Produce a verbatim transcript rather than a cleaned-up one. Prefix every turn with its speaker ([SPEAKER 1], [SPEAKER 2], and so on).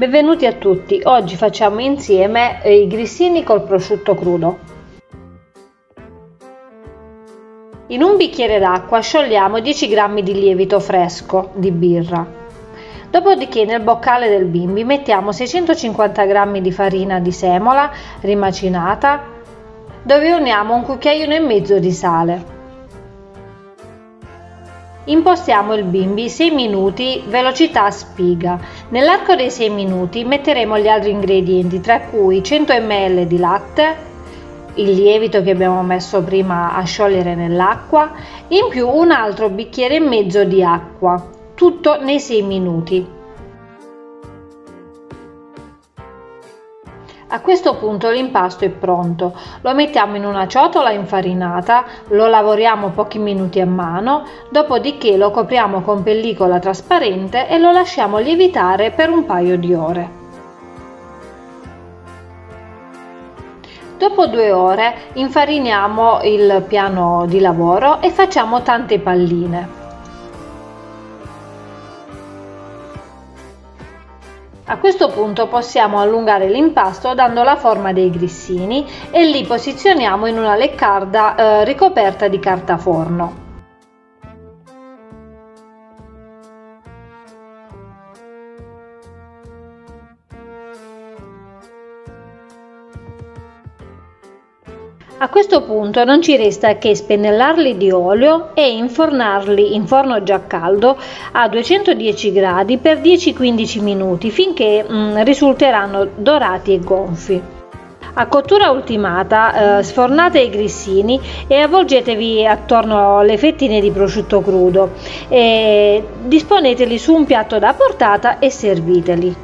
[SPEAKER 1] Benvenuti a tutti, oggi facciamo insieme i grissini col prosciutto crudo. In un bicchiere d'acqua sciogliamo dieci grammi di lievito fresco di birra. Dopodiché nel boccale del bimbi mettiamo seicentocinquanta grammi di farina di semola rimacinata, dove uniamo un cucchiaino e mezzo di sale. Impostiamo il bimbi sei minuti velocità a spiga. Nell'arco dei sei minuti metteremo gli altri ingredienti, tra cui cento millilitri di latte, il lievito che abbiamo messo prima a sciogliere nell'acqua, in più un altro bicchiere e mezzo di acqua, tutto nei sei minuti. A questo punto l'impasto è pronto, lo mettiamo in una ciotola infarinata, lo lavoriamo pochi minuti a mano, dopodiché lo copriamo con pellicola trasparente e lo lasciamo lievitare per un paio di ore. Dopo due ore infariniamo il piano di lavoro e facciamo tante palline. A questo punto possiamo allungare l'impasto dando la forma dei grissini e li posizioniamo in una leccarda eh, ricoperta di carta forno. A questo punto non ci resta che spennellarli di olio e infornarli in forno già caldo a duecentodieci gradi per dieci quindici minuti finché mh, risulteranno dorati e gonfi. A cottura ultimata eh, sfornate i grissini e avvolgetevi attorno alle fettine di prosciutto crudo e disponeteli su un piatto da portata e serviteli.